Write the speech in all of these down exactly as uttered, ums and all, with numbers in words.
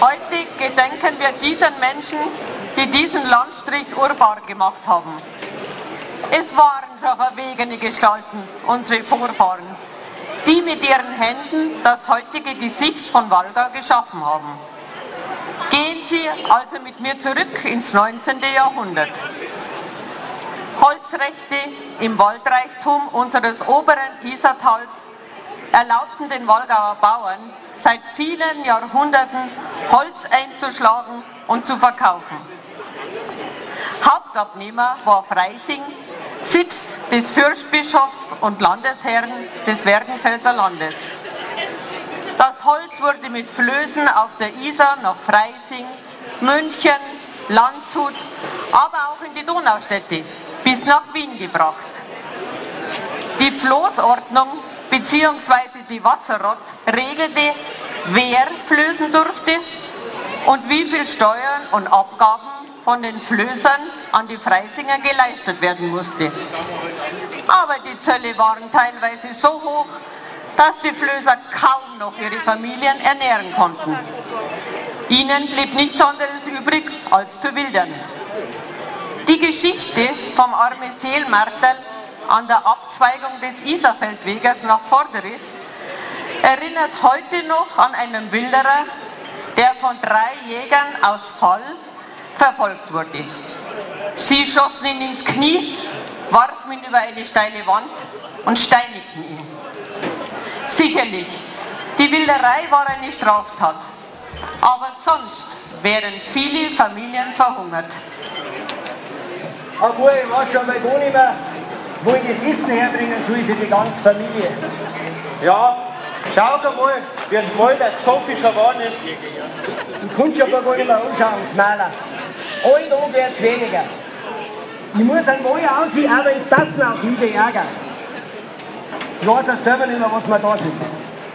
Heute gedenken wir diesen Menschen, die diesen Landstrich urbar gemacht haben. Es waren schon verwegene Gestalten, unsere Vorfahren, die mit ihren Händen das heutige Gesicht von Wallgau geschaffen haben. Gehen Sie also mit mir zurück ins neunzehnte Jahrhundert. Holzrechte im Waldreichtum unseres oberen Isartals erlaubten den Wallgauer Bauern seit vielen Jahrhunderten Holz einzuschlagen und zu verkaufen. Hauptabnehmer war Freising, Sitz des Fürstbischofs und Landesherrn des Werdenfelser Landes. Das Holz wurde mit Flößen auf der Isar nach Freising, München, Landshut, aber auch in die Donaustädte bis nach Wien gebracht. Die Floßordnung bzw. die Wasserrott regelte, wer flößen durfte und wie viel Steuern und Abgaben von den Flößern an die Freisinger geleistet werden musste. Aber die Zölle waren teilweise so hoch, dass die Flößer kaum noch ihre Familien ernähren konnten. Ihnen blieb nichts anderes übrig, als zu wildern. Die Geschichte vom Armeseelmarterl an der Abzweigung des Isarfeldweges nach Vorderis erinnert heute noch an einen Wilderer, der von drei Jägern aus Fall verfolgt wurde. Sie schossen ihn ins Knie, warfen ihn über eine steile Wand und steinigten ihn. Sicherlich, die Wilderei war eine Straftat, aber sonst wären viele Familien verhungert. Ah gut, ich weiß schon mal gar nicht mehr, wo ich das Essen herbringen soll für die ganze Familie. Ja, schau doch mal, wie schmal das Sophie schon geworden ist. Ich kann schon gar nicht mehr anschauen, das Maler. Ein Tag wird es weniger. Ich muss einmal ansehen, auch wenn es passen auch wieder ärgern. Ich weiß auch selber nicht mehr, was wir da sind.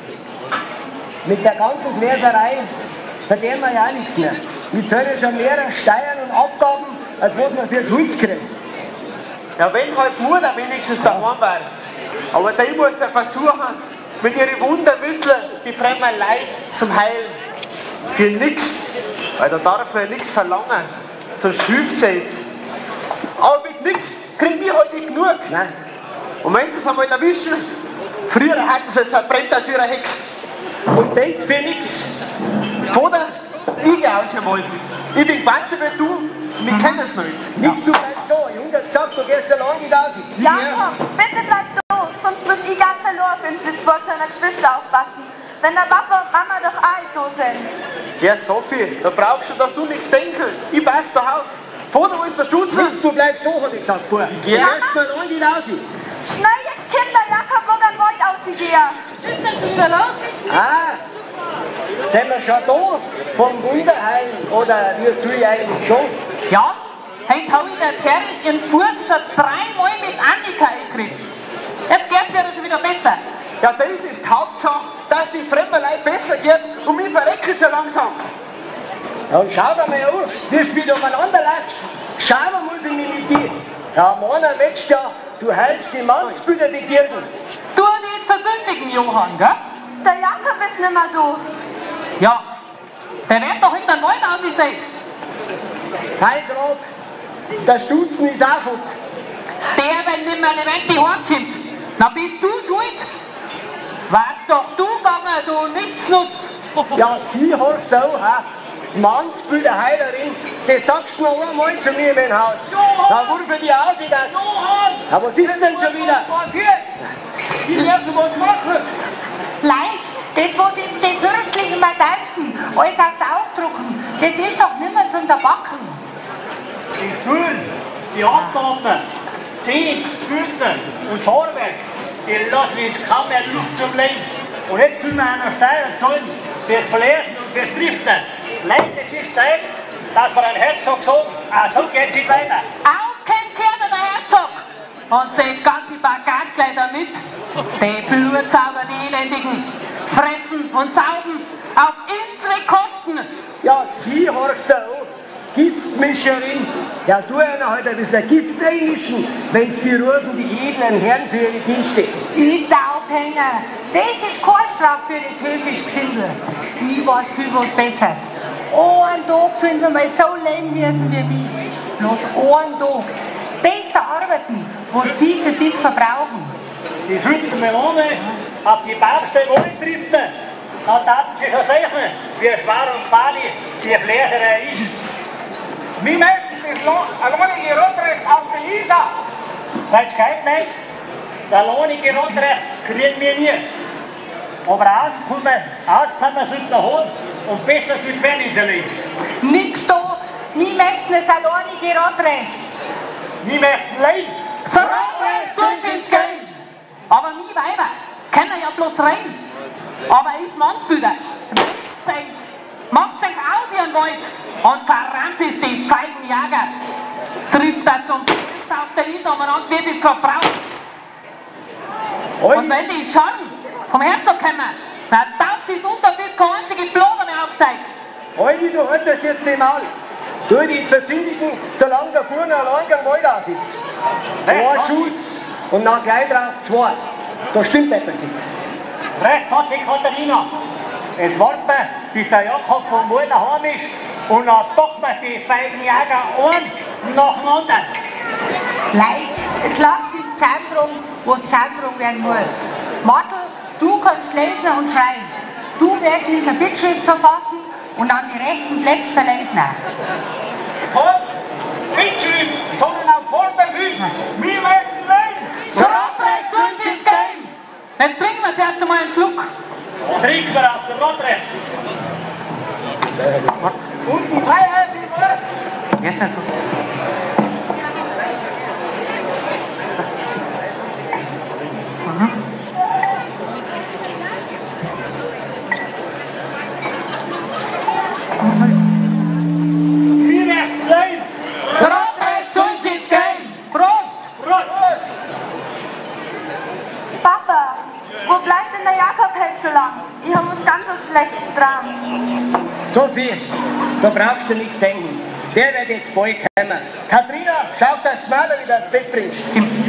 Mit der ganzen Gläserei verdienen wir ja auch nichts mehr. Wir zahlen ja schon mehrere Steuern und Abgaben, als was wir fürs Holz kriegen. Ja, wenn halt Mutter wenigstens daheim war. Aber die muss ja versuchen, mit ihren Wundermitteln die fremden Leute zum Heilen. Für nichts. Weil da darf man ja nichts verlangen. Sonst hilft es nicht. Aber mit nichts kriegen wir heute nicht genug. Nein. Und wenn sie es einmal erwischen, früher hatten sie es verbrennt als ihre Hex. Und das für nichts. Von der Igel ausgemalt. Ich bin gewandt wie du, wir kennen es nicht. Nichts, du bleibst da. Ich hab gesagt, du gehst allein nicht raus. Jakob, bitte bleib da, sonst muss ich ganz allein für unsere zwei kleinen Geschwister aufpassen. Wenn der Papa und Mama doch auch da sind. Ja, Sophie, da brauchst du doch du nichts denken. Ich pass da auf. Vor dir ist der Stutzen. Nichts, du bleibst da, hab ich gesagt, Bub. Du Ja. gehst mal allein nicht raus. Schnell jetzt, Kinder, Jakob, wo der Wald ausgehen. Was ist denn schon wieder los? Ah, sind wir schon da vom Wunderheim? Oder wie soll ich eigentlich sagen? Ja, heute habe ich der Teres ihren Fuß schon dreimal mit Annika gekriegt. Jetzt geht es ja schon wieder besser. Ja, das ist die Hauptsache, dass die fremden Leute besser geht und wir verrecken schon langsam. Ja, und schau dir mal an, wie du wieder umeinander läufst. Schauen muss ich mich mit dir. Ja, meiner möchtest ja, du hältst die Mannsbilder die Kirchen. Du nicht versündigen, Johann, gell? Der Jakob ist nicht mehr da. Ja, der wird doch hinter den Wald ausgesehen. Kein Grad, der Stutzen ist auch fort. Der, wenn nicht mehr lebendig heimkommt, dann bist du schuld. Warst doch du gegangen, du Nichtsnutz. Ja, sie horcht auch, ha. Mannsbilder Heilerin, das sagst du noch einmal zu mir in mein Haus. Na, wurf die aus, ich das. Johann! Ja, was ist denn schon wieder? Was hier? Ich werde was machen. Leid, das, was jetzt die fürstlichen Mandanten alles aufs Aufdrucken, das ist doch nicht mehr zum Tabacken. Die Stühlen, die Abgaben, Zehen, Güten und Scharwerk, die lassen jetzt kaum mehr Luft zum Leben. Und jetzt will man einer Steuer zahlen fürs Verlesen und fürs Driften. Leute, jetzt ist Zeit, dass wir den Herzog sagen, ah, so geht es nicht weiter. Auf kein Pferd, der Herzog! Und sein ganze Bagagekleider mit. Die Blutsauger, die Elendigen, fressen und saugen auf unsere Kosten. Ja, sie horcht da an. Giftmischerin. Ja, tu einer halt ein bisschen Gift einmischen, wenn's die rufen, die edlen Herren für ihre Dienste. Ich Aufhänger, das ist keine Strafe für das höfische Gesindel. Ich weiß viel was Besseres. Einen Tag sollen sie mal so leben müssen wie mich. Bloß einen Tag. Das zu arbeiten, was sie für sich verbrauchen. Die schütteln die Melone auf die Baustelle antrifft, dann taten sie schon sehen, wie schwer und gefährlich die Fläserei ist. Wir möchten das alleinige Rotrecht auf der Isar. Seid gescheit, Leute? Das alleinige Rotrecht kriegen wir nie. Aber auskommen, auskommen sollten wir haben und besser soll es werden in unser Leben. Nix da, wir möchten das alleinige Radrecht. Wir möchten leben. Das Radrecht soll es uns geben. Aber wir Weiber können ja bloß rein. Aber ich Mannsbüder, macht euch aus ihren Wald und verrammt es die feigen Jäger. Trifft das zum Fest auf der Isar umeinander, wie sie es gerade braucht. Und wenn die schon vom Herzog kommen, dann taucht sie es unter, bis kein einziger Bloder mehr aufsteigt. Heidi, du haltest jetzt den Maul. Tu dich versündigen, solange der Bub noch allein am Wald aus ist. Ein Schuss und dann gleich drauf zwei. Da stimmt etwas nicht. Recht hat sich Katharina. Jetzt warten wir, bis der Jakob vom Wald daheim ist und dann packen wir die feigen Jäger einen nach dem anderen. Leid, jetzt lasst uns zusammentragen, was zusammentragen werden muss. Martel, du kannst lesen und schreiben. Du wirst uns eine Bittschrift verfassen und an die rechten Plätze verlesen. Voll Bittschrift, sondern auf Vollbeschrift. Wir möchten leben. So Radrecht soll es uns geben. Jetzt trinken wir zuerst einmal einen Schluck. Trinken wir auf der Radrecht. Und die Freiheit ist Wort. Jetzt nicht so. Wir möchten leben. Das Radrecht soll es uns geben. Prost! Prost! Papa, wo bleibt denn der Jakob halt so lang? Ich habe was ganz was Schlechtes dran. Sophie, da brauchst du nichts denken. Der wird jetzt bald kommen. Katrina, schau, dass du schneller wieder ins Bett bringst.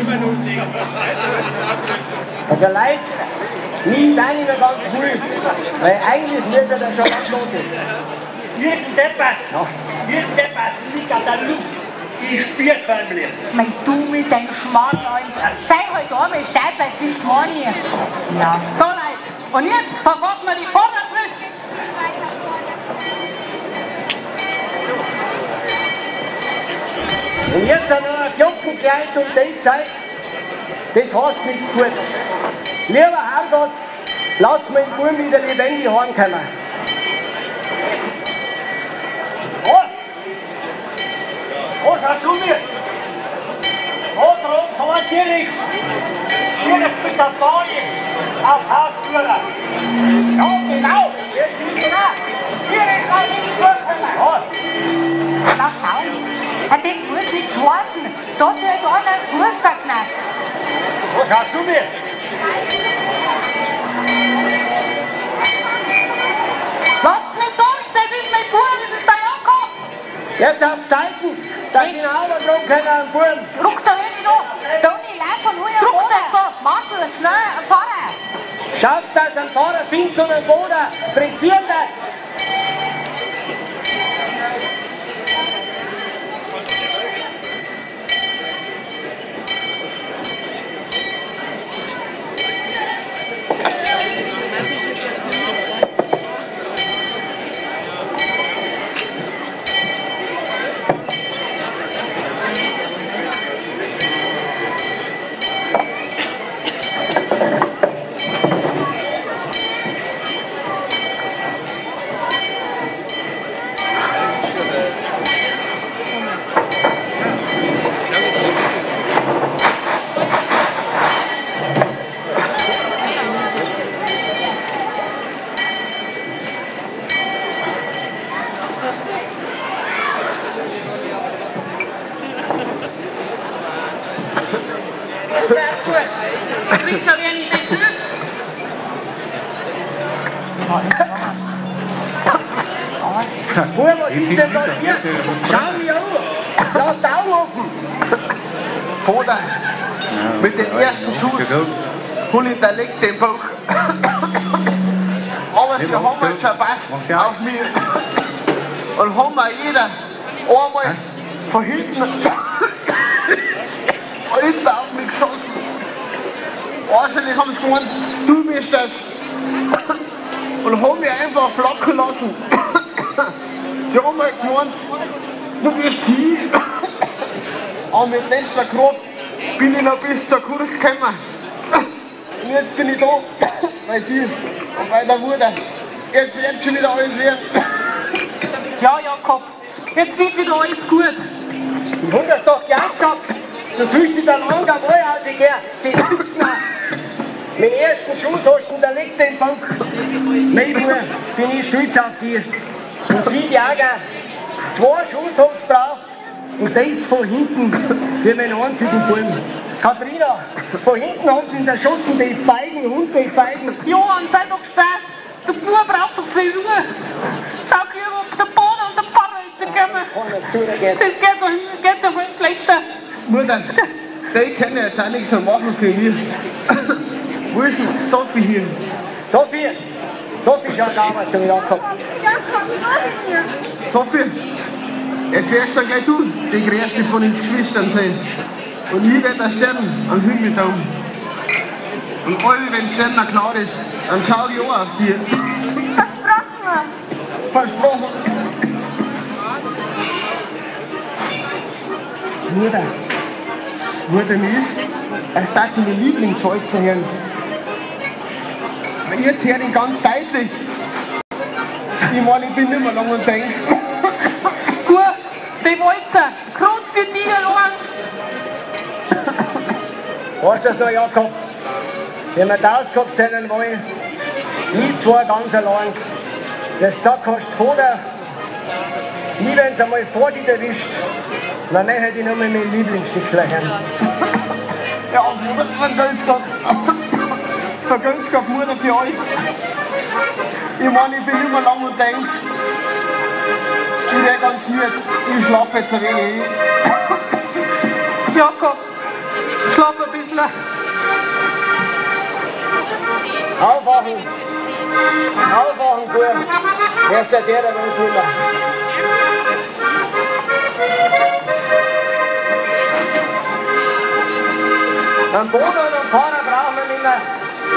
Also Leute, nie ist eigentlich noch ganz ruhig, weil eigentlich müsste er schon ganz los sein. Irgendetwas, irgendetwas liegt an der Luft. Ich spür's förmlich. Mein du mit deinem Schmarrn, sei halt einmal stark, weil es ist gar nicht. Ja. So Leute, und jetzt verworfen wir die Vorderschrift. Und jetzt noch ein Glockenkleid um die Zeit, das heißt nichts Gutes. Lieber Herrgott, lass mir den Buben wieder lebendig heimkommen. Oh! Oh, schau zu mir! Oh, da oben so ein Direkt! Direkt mit der Bahn auf Hausführer! Ja, genau! Jetzt sind wir da! Direkt auf die Flurfälle! Ja! Na schau, das muss nichts heißen. Da hat sich halt einer den Fuß verknackst. Oh, schau zu mir! Lasst mich durch, das ist mein Bub, das ist der Jakob. Jetzt auf Zeiten, dass ich nach Hause gehen können am Buben. Ruck da hin, da! Toni, lauf von Hui am Druck Boden! das da. Martel, schnell, Pfarrer! Schaut, dass ein Fahrer findet und einen Boden frisieren wird. Das wäre gut. Ich krieg da wer nicht das hilft. Bub, was ist denn passiert? Schau mich an. Lass die Augen offen. Vater, mit dem ersten Schuss hol ich der Leck den Bauch. Aber sie haben jetzt schon passt auf mich. und haben wir jeder einmal von hinten, hinten auf mich geschossen. Wahrscheinlich haben sie gemeint, du bist das. Und haben mich einfach flacken lassen. Sie haben halt gemeint, du bist hier. Aber mit letzter Kraft bin ich noch bis zur Kurve gekommen. Und jetzt bin ich da, bei dir und bei der Mutter. Jetzt wird schon wieder alles werden. Ja, Jakob, jetzt wird wieder alles gut. Du hast doch gern gesagt, du fühlst dich dann lang am Mal aus, ich geh. Sie sitzen auch. Mein ersten Schuss hast du da liegt den Bank. Mein Bruder, bin ich stolz auf dich. Und sie, die Ager, zwei Schuss hast du gebraucht. Und das von hinten für meinen einzigen Buben. Katharina, von hinten haben sie ihn erschossen, die Feigen, Hund, die Feigen. Johann, sei doch stark. Der Bub braucht doch seine Ruhe. Schau lieber, ob der Boden und der Pfarrer jetzt kommen. Keiner zu, der geht. Das geht doch, geht doch viel schlechter. Mutter, die können jetzt auch nichts mehr machen für mich. Wo ist denn Sophie hier? Sophie, Sophie schaut damals zum Jakob. Sophie, jetzt wirst du gleich du die größte von uns Geschwistern sein. Und ich werde der Stern am Himmel da. Und alle, wenn Stern noch klar ist, dann schau ich auch auf dich. Versprochen. Versprochen. Mutter, Mutter, mir ist, als darf ich meine Lieblingswalzer hören. Jetzt höre ich ganz deutlich. Ich meine, ich bin nicht mehr lang und denke. Gut, die Walzer, Grund für dich allein. weißt du das noch, Jakob? Wenn wir das gehabt sein wollen, die zwei ganz allein, du hast gesagt hast, Vater, nie wenn es einmal vor dir erwischt, dann möchte ich nur mal mein Lieblingsstück hören. Ja, vergönnt Gott. Vergönnt Gott, Mutter, für alles. Ich meine, ich bin immer lang und denke, ich wäre ganz müde, ich schlafe jetzt ein wenig. Jakob, schlaf ein bisschen. Aufwachen! Aufwachen, Bub! Wer ist der, der da will tun? Einen Boden und einen Fahrer brauchen wir nicht mehr.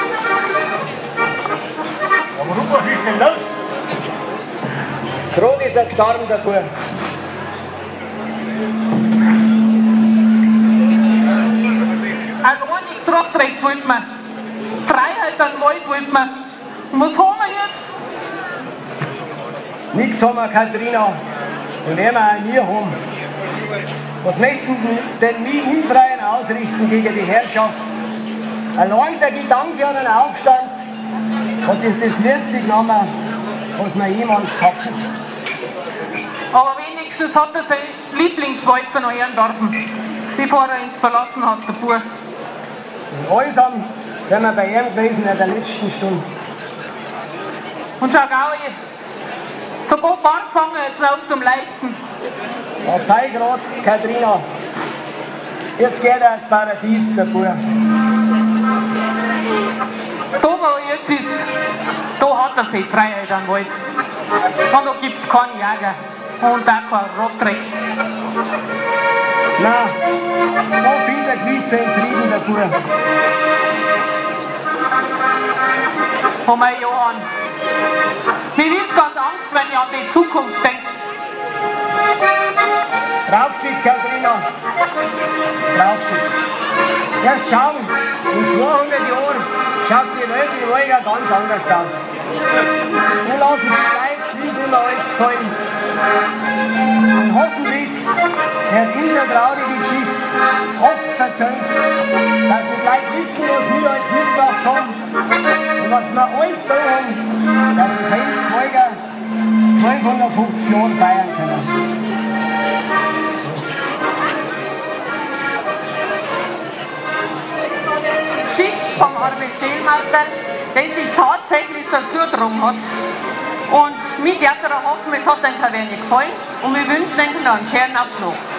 Ja, warum, was ist denn los? Gerade ist er gestorben, der Bub. Allein nichts Rotrecht wollten wir. Freiheit an den Wald wollten wir. Und was haben wir jetzt? Nichts haben wir, Katharina. Und werden wir auch nie haben. Was möchten denn wir Unfreien ausrichten gegen die Herrschaft? Allein der Gedanke an einen Aufstand, das ist das letzte Nummer, was wir jemals hatten. Aber wenigstens hat er seine Lieblingswalzer noch hören dürfen, bevor er uns verlassen hat, der Bub. Und allsam sind wir bei ihm gewesen in der letzten Stunde. Und schau, Gaui, sogar Bartfanger jetzt noch zum Leichten. Auf drei Grad, Katharina. Jetzt geht er ins Paradies, der Bub. Da, wo er jetzt ist, da hat er seine Freiheit an den Wald. Und da gibt es keinen Jäger und auch kein Rotrecht. Nein, da findet er gewiss seinen Frieden, der Bub. Oh mein Johann, mir wird ganz Angst, wenn ich an die Zukunft denke. Draufsteht, Katharina. Draufsteht. Erst schauen, in zweihundert Jahren schaut die Welt in Wolga ganz anders aus. Wir lassen es gleich, wie es uns alles gefallen. Und hoffentlich wird diese traurige Geschichte oft verzeiht, dass wir gleich wissen, was wir als mitgebracht haben und was wir alles da haben, dass wir Heinz Wolga zwölfhundertfünfzig Jahre feiern können. Vom armen Seelmarter, der sich tatsächlich so zugetragen hat. Und mit der hoffen, es hat euch ein wenig gefallen und wir wünschen euch noch einen schönen Abend.